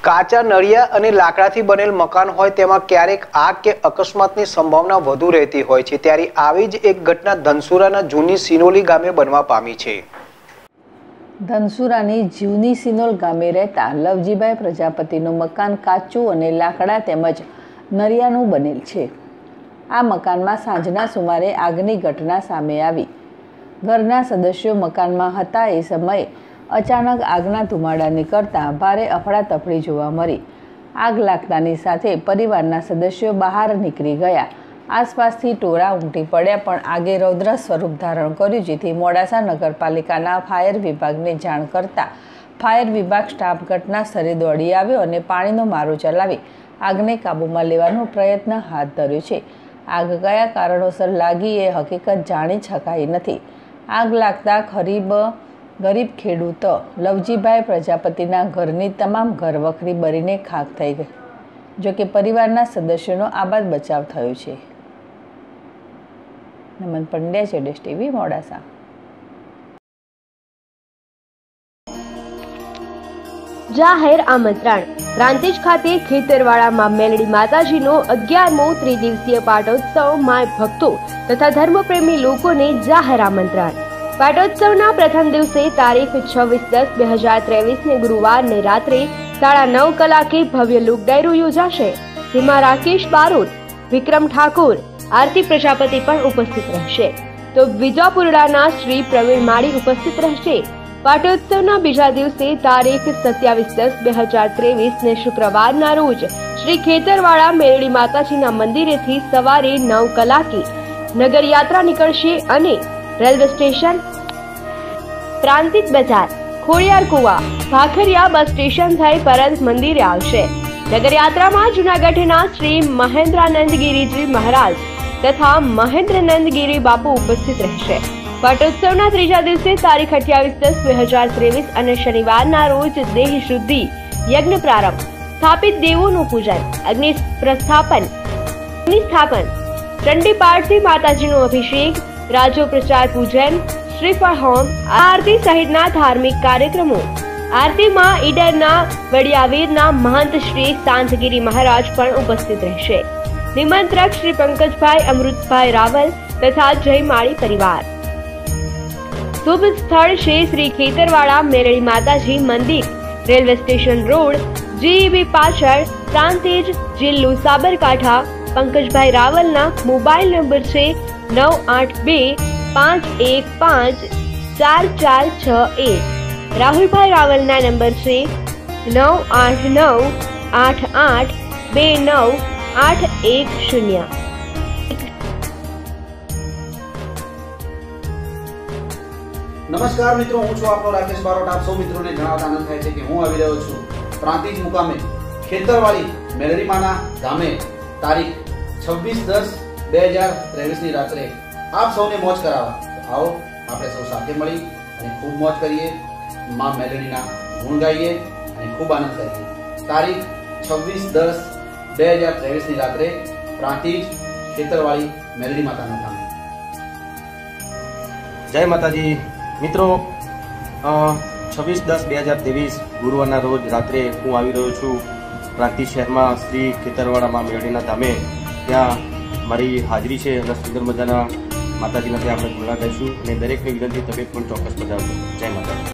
કાચા નળિયા અને લાકડાથી બનેલ મકાન હોય તેમાં ક્યારેક આગ કે અકસ્માતની સંભાવના વધુ રહેતી હોય છે। ત્યારે આવી જ એક ઘટના ધનસુરાના જૂની સિનોલી ગામે બનવા પામી છે। ધનસુરાની જૂની સિનોલ ગામે રહેતા લવજીભાઈ પ્રજાપતિનું મકાન કાચું અને લાકડા તેમજ નળિયાનું બનેલ છે। આ મકાનમાં સાંજના સુમારે આગની ઘટના સામે આવી। ઘરના સદસ્યો મકાનમાં હતા એ સમયે અચાનક આગના ધુમાડા નીકળતા ભારે અફડાતફડી જોવા મળી। આગ લાગતાની સાથે પરિવારના સદસ્યો બહાર નીકળી ગયા। આસપાસથી ટોળા ઉમટી પડ્યા પણ આગે રૌદ્ર સ્વરૂપ ધારણ કર્યું, જેથી મોડાસા નગરપાલિકાના ફાયર વિભાગને જાણ કરતા ફાયર વિભાગ સ્ટાફ ઘટના સ્થળે દોડી આવ્યો અને પાણીનો મારો ચલાવી આગને કાબૂમાં લેવાનો પ્રયત્ન હાથ ધર્યો છે। આગ કયા કારણોસર લાગી એ હકીકત જાણી શકાઈ નથી। આગ લાગતા ગરીબ ખેડૂત લવજીભાઈ પ્રજાપતિના ઘરની તમામ ઘરવખરી બળીને ખાખ થઈ ગઈ, જોકે પરિવારના સદસ્યોનો આબાદ બચાવ થયો છે। નમન પંડ્યા, જેડેશ ટીવી, મોડાસા। જાહેર આમંત્રણ। પ્રાંતિજ ખાતે ખેતરવાડામાં મેલડી માતાજીનો 11મો ત્રિદિવસીય પાટોત્સવ માય ભક્તો તથા ધર્મપ્રેમી લોકોને જાહેર આમંત્રણ। પાટોત્સવના પ્રથમ દિવસે તારીખ 26/10/2023 ગુરુવારને રાત્રે 9:30 કલાકે ભવ્ય લોક ડાયરો યોજાશે, જેમાં રાકેશ બારોટ, વિક્રમ ઠાકોર, આરતી પ્રજાપતિ પણ ઉપસ્થિત રહેશે, તો વિજાપુરડાના શ્રી પ્રવીણ માળી ઉપસ્થિત રહેશે। પાટોત્સવના બીજા દિવસે તારીખ 27/10/2023 ને શુક્રવારના રોજ શ્રી ખેતરવાડા મેરડી માતાજીના મંદિરેથી સવારે 9 કલાકે નગરયાત્રા નીકળશે અને રેલવે સ્ટેશન, પ્રાંતિજ બજાર, ખોડિયાર કુવા, ભાખરિયા બસ સ્ટેશન થઈ પરત મંદિરે આવશે। નગરયાત્રામાં જૂનાગઢના શ્રી મહેન્દ્રાનંદગીરીજી મહારાજ તથા મહેન્દ્રનંદગીરી બાપુ ઉપસ્થિત રહેશે। પાટોત્સવના ત્રીજા દિવસે તારીખ 28/10/2023 અને શનિવારના રોજ દેહ શુદ્ધિ યજ્ઞ પ્રારંભ, સ્થાપિત દેવોનું પૂજન, અગ્નિ સ્થાપન, ચંડી પાઠથી માતાજીનો અભિષેક, રાજો પ્રચાર પૂજન, શ્રીફળ હોમ, આરતી સહિતના ધાર્મિક કાર્યક્રમો। આરતીમાં ઈડરના વડિયાવીરના મહંત શ્રી શાંતગીરી મહારાજ પણ ઉપસ્થિત રહેશે। નિમંત્રક શ્રી પંકજભાઈ અમૃતભાઈ રાવલ તથા જયમાળી પરિવાર। શુભ સ્થળ છે શ્રી ખેતરવાડા મેરડી માતાજી મંદિર, રેલવે સ્ટેશન રોડ, જીઈબી પાછળ, પ્રાંતિજ, જિલ્લો સાબરકાંઠા। પંકજભાઈ રાવલના મોબાઈલ નંબર છે 9825154461। રાહુલભાઈ રાવલના નંબર છે 9898829810। નમસ્કાર મિત્રો, હું છું આપનો રાકેશ બારોટ। આપ સૌ મિત્રોને જણાવતા આનંદ થાય છે કે હું આવી રહ્યો છું પ્રાંતિજ મુકામે ખેતરવાડી મેલડીમાના ગામે તારીખ 26/10/2023 ની રાત્રે આપ સૌને મોજ કરાવવા। આવો આપણે સૌ સાથે મળી અને ખૂબ મોજ કરીએ, માં મેલડીના ગુણ ગાઈએ અને ખૂબ આનંદ કરીએ। તારીખ 26/10/2023 ની રાત્રે પ્રાંતિજ ખેતરવાડી મેલડી માતાના ગામે। જય માતાજી મિત્રો। 26/10/2023 ગુરુવારના રોજ રાત્રે હું આવી રહ્યો છું પ્રાંતિજ શહેરમાં શ્રી ખેતરવાડામાં મેળડીના ધામે। ત્યાં મારી હાજરી છે અને સુંદર મજાના માતાજીના ત્યાં આપણે ગુણગાન ગાઈશું અને દરેકને વિનંતી તમે પણ ચોક્કસ બજાવજો। જય માતા।